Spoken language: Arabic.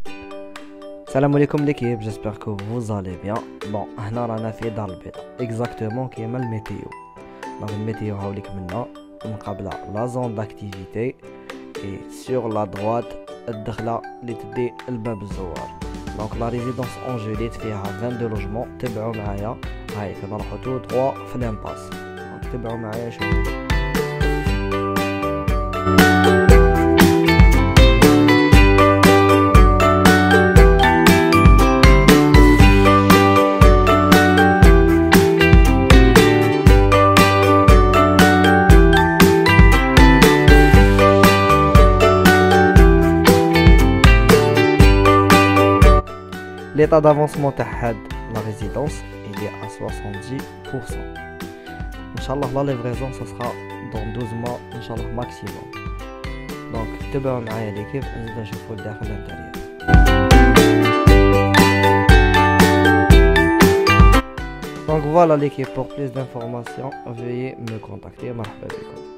Salam alaikum l'équipe, j'espère que vous allez bien. Bon, هنا رانا في دار البيضاء exactement كيما الميتيو. Donc الميتيو هاوليك منا مقابلة لا زون داكتيفيتي et sur la droite الدخلة اللي تدي الباب الزوار. Donc la résidence Angélite فيها 22 لوجمون. تبعوا معايا هاي كنروحو تو 3 في لامباس. Donc تبعوا معايا شوفوا. L'état d'avancement تاع هاد la résidence il est à 70%. Inch'Allah la livraison ça sera dans 12 mois Inch'Allah maximum. Donc تبعوا معايا l'équipe نزيدو نشوفو الداخل الانتيريور. Donc voilà l'équipe, pour plus d'informations veuillez me contacter. مرحبا بكم.